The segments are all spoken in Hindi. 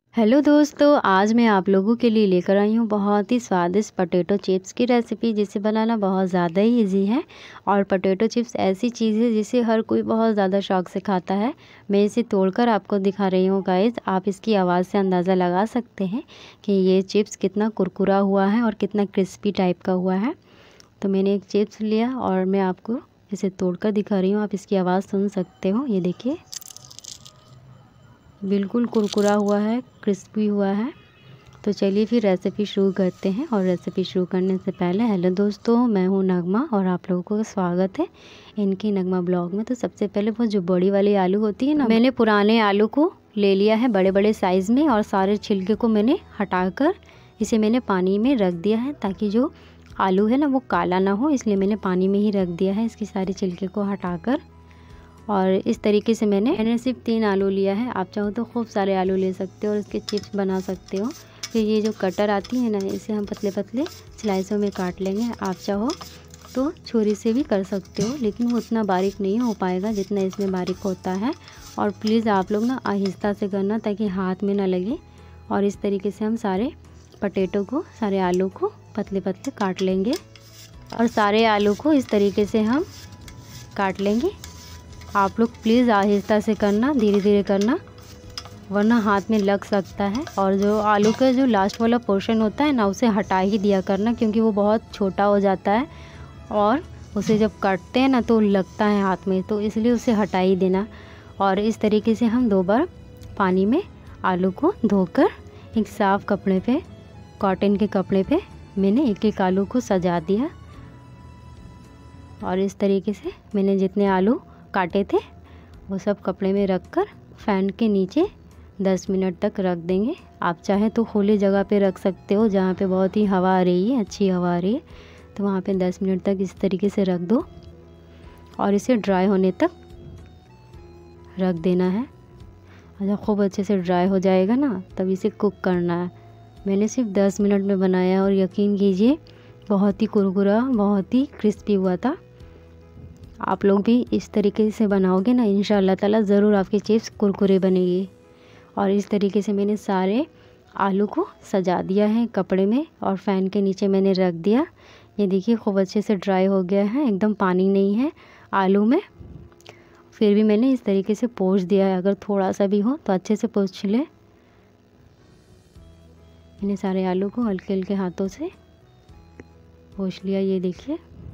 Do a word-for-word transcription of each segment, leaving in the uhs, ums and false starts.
हेलो दोस्तों, आज मैं आप लोगों के लिए लेकर आई हूँ बहुत ही स्वादिष्ट पोटैटो चिप्स की रेसिपी, जिसे बनाना बहुत ज़्यादा ही इजी है। और पोटैटो चिप्स ऐसी चीज़ है जिसे हर कोई बहुत ज़्यादा शौक से खाता है। मैं इसे तोड़कर आपको दिखा रही हूँ गाइस। आप इसकी आवाज़ से अंदाज़ा लगा सकते हैं कि ये चिप्स कितना कुरकुरा हुआ है और कितना क्रिस्पी टाइप का हुआ है। तो मैंने एक चिप्स लिया और मैं आपको इसे तोड़कर दिखा रही हूँ। आप इसकी आवाज़ सुन सकते हो, ये देखिए बिल्कुल कुरकुरा हुआ है, क्रिस्पी हुआ है। तो चलिए फिर रेसिपी शुरू करते हैं। और रेसिपी शुरू करने से पहले हेलो दोस्तों, मैं हूं नगमा और आप लोगों को स्वागत है इनकी नगमा ब्लॉग में। तो सबसे पहले वो जो बड़ी वाली आलू होती है ना, मैंने पुराने आलू को ले लिया है बड़े बड़े साइज़ में, और सारे छिलके को मैंने हटाकर इसे मैंने पानी में रख दिया है, ताकि जो आलू है ना वो काला ना हो, इसलिए मैंने पानी में ही रख दिया है इसकी सारी छिलके को हटाकर। और इस तरीके से मैंने मैंने सिर्फ तीन आलू लिया है। आप चाहो तो खूब सारे आलू ले सकते हो और इसके चिप्स बना सकते हो। फिर ये जो कटर आती है ना, इसे हम पतले पतले स्लाइसों में काट लेंगे। आप चाहो तो छुरी से भी कर सकते हो, लेकिन वो उतना बारीक नहीं हो पाएगा जितना इसमें बारीक होता है। और प्लीज़ आप लोग ना आहिस्ता से करना, ताकि हाथ में ना लगे। और इस तरीके से हम सारे पोटैटो को, सारे आलू को पतले पतले काट लेंगे। और सारे आलू को इस तरीके से हम काट लेंगे। आप लोग प्लीज़ आहिस्ता से करना, धीरे धीरे करना, वरना हाथ में लग सकता है। और जो आलू का जो लास्ट वाला पोर्शन होता है ना, उसे हटा ही दिया करना, क्योंकि वो बहुत छोटा हो जाता है और उसे जब काटते हैं ना तो लगता है हाथ में, तो इसलिए उसे हटा ही देना। और इस तरीके से हम दो बार पानी में आलू को धोकर एक साफ़ कपड़े पे, कॉटन के कपड़े पे मैंने एक एक आलू को सजा दिया। और इस तरीके से मैंने जितने आलू काटे थे वो सब कपड़े में रखकर फ़ैन के नीचे दस मिनट तक रख देंगे। आप चाहें तो खुली जगह पे रख सकते हो, जहाँ पे बहुत ही हवा आ रही है, अच्छी हवा आ रही है, तो वहाँ पे दस मिनट तक इस तरीके से रख दो। और इसे ड्राई होने तक रख देना है। जब खूब अच्छे से ड्राई हो जाएगा ना, तब इसे कुक करना है। मैंने सिर्फ दस मिनट में बनाया और यकीन कीजिए बहुत ही कुरकुरा, बहुत ही क्रिस्पी हुआ था। आप लोग भी इस तरीके से बनाओगे ना, इंशाअल्लाह ताला ज़रूर आपके चिप्स कुरकुरे बनेगी। और इस तरीके से मैंने सारे आलू को सजा दिया है कपड़े में और फ़ैन के नीचे मैंने रख दिया। ये देखिए खूब अच्छे से ड्राई हो गया है, एकदम पानी नहीं है आलू में। फिर भी मैंने इस तरीके से पोंछ दिया है, अगर थोड़ा सा भी हो तो अच्छे से पोंछ ले। मैंने सारे आलू को हल्के हल्के हाथों से पोंछ लिया, ये देखिए।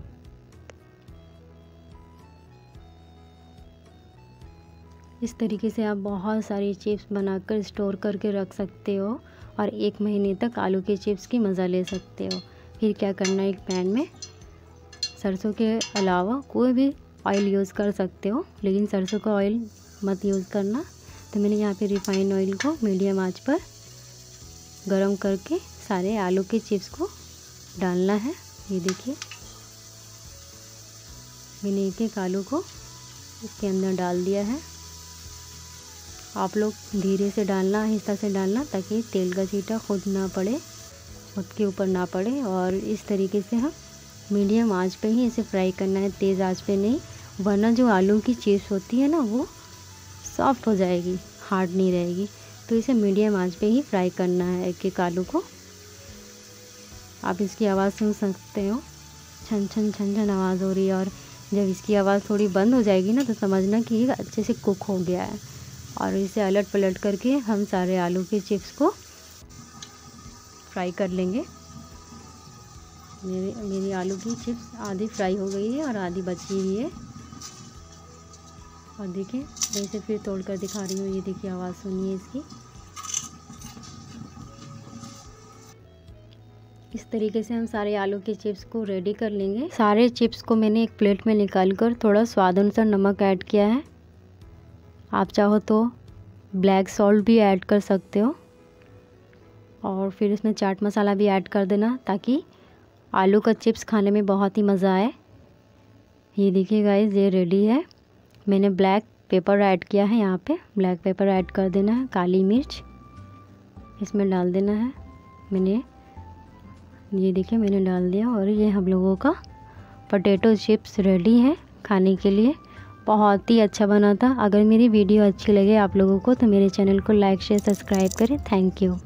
इस तरीके से आप बहुत सारी चिप्स बनाकर स्टोर करके रख सकते हो और एक महीने तक आलू के चिप्स की मज़ा ले सकते हो। फिर क्या करना है, एक पैन में सरसों के अलावा कोई भी ऑयल यूज़ कर सकते हो, लेकिन सरसों का ऑयल मत यूज़ करना। तो मैंने यहाँ पे रिफाइंड ऑयल को मीडियम आंच पर गरम करके सारे आलू के चिप्स को डालना है। ये देखिए मैंने एक एक आलू को इसके अंदर डाल दिया है। आप लोग धीरे से डालना, आहिस्ता से डालना, ताकि तेल का छींटा खुद ना पड़े, खुद के ऊपर ना पड़े। और इस तरीके से हम मीडियम आंच पे ही इसे फ्राई करना है, तेज़ आंच पे नहीं, वरना जो आलू की चिप्स होती है ना वो सॉफ्ट हो जाएगी, हार्ड नहीं रहेगी। तो इसे मीडियम आंच पे ही फ्राई करना है एक एक आलू को। आप इसकी आवाज़ सुन सकते हो, छन छन छन छन आवाज़ हो रही है। और जब इसकी आवाज़ थोड़ी बंद हो जाएगी ना, तो समझना कि ये अच्छे से कुक हो गया है। और इसे अलट पलट करके हम सारे आलू के चिप्स को फ्राई कर लेंगे। मेरी मेरी आलू की चिप्स आधी फ्राई हो गई है और आधी बची हुई है। और देखिए मैं इसे फिर तोड़ कर दिखा रही हूँ, ये देखिए आवाज़ सुनिए इसकी। इस तरीके से हम सारे आलू के चिप्स को रेडी कर लेंगे। सारे चिप्स को मैंने एक प्लेट में निकाल कर थोड़ा स्वाद अनुसार नमक ऐड किया है। आप चाहो तो ब्लैक सॉल्ट भी ऐड कर सकते हो, और फिर इसमें चाट मसाला भी ऐड कर देना, ताकि आलू का चिप्स खाने में बहुत ही मज़ा आए। ये देखिए गाइस, ये रेडी है। मैंने ब्लैक पेपर ऐड किया है, यहाँ पे ब्लैक पेपर ऐड कर देना है। काली मिर्च इसमें डाल देना है। मैंने ये देखिए मैंने डाल दिया। और ये हम लोगों का पोटैटो चिप्स रेडी है खाने के लिए। बहुत ही अच्छा बना था। अगर मेरी वीडियो अच्छी लगे आप लोगों को तो मेरे चैनल को लाइक शेयर सब्सक्राइब करें। Thank you.